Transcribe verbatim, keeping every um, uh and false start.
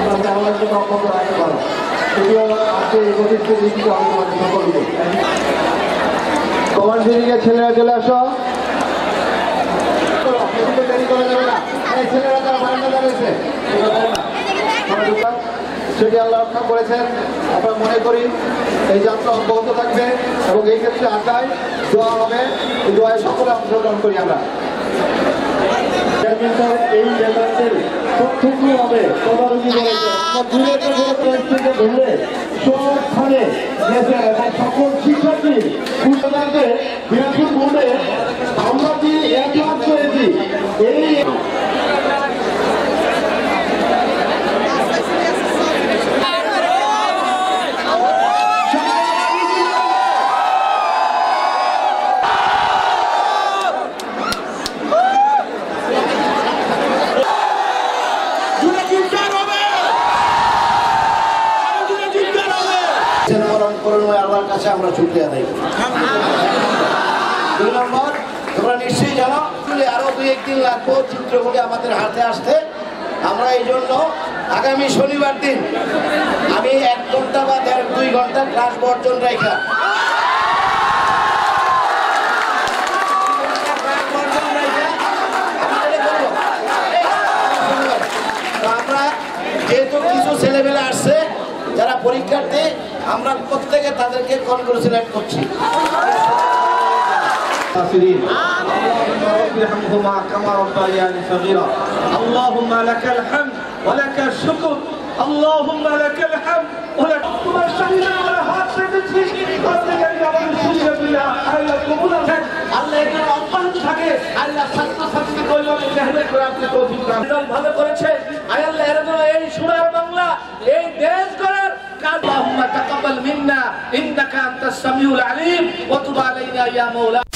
আমাদের জন্য অক্ষত রাখতে পারো। যদিও আজকে এই গতিতে দিচ্ছি আমি তোমাদের সকলকে। কমান্ড দিকে ছেলেরা চলে আসো, দেরি করা যাবে না। এই ছেলেরা তারা বারান্দা দাঁড়িয়েছে, সেটি আল্লাহ রক্ষা করেছেন। আমরা মনে করি এই যাত্রা অব্যাহত থাকবে এবং এই ক্ষেত্রে আড্ডায় দোয়া হবে, এই দোয়ায় সকলে অংশগ্রহণ করি আমরা। এই নেতাদের প্রত্যক্ষভাবে তদারকি করেছে, ধরে সবখানে গেছে এবং সকল শিক্ষার্থী পুস্তকাকে বিরাটপুর বোর্ডে আমরা যে এক লাখ করেছি এই আল্লাহর কাছে আমরা শুকরিয়া আদায় করি। দুই নম্বর, তোমরা নিশ্চয়ই জানো আরো দুই একদিন লাগবো চিত্রগুলি আমাদের হাতে আসতে। আমরা এই জন্য আগামী শনিবার দিন আমি এক ঘন্টা বা দেড় দুই ঘন্টা ক্লাস বর্জন রেখা আমরা যেহেতু কিছু ছেলেমেলে আসছে যারা পরীক্ষার্থী, আমরা প্রত্যেকে তাদেরকে কনগ্রেচুলেট করছি। اللهم لك الحمد ولك الشكر اللهم لك الحمد ولك الشكر على هذا الشيء আল্লাহ এখানে অব্যাহত থাকে। আল্লাহ ছাত্র ছাত্রী কল্যাণে মেহনত করে আপনি তৌফিক দান ভালো করেছে। আয় আল্লাহ এর জন্য এই সোনার বাংলা এই দেশ করার কাজ اللهم تقبل منا انك انت السميع العليم وتب علينا يا مولانا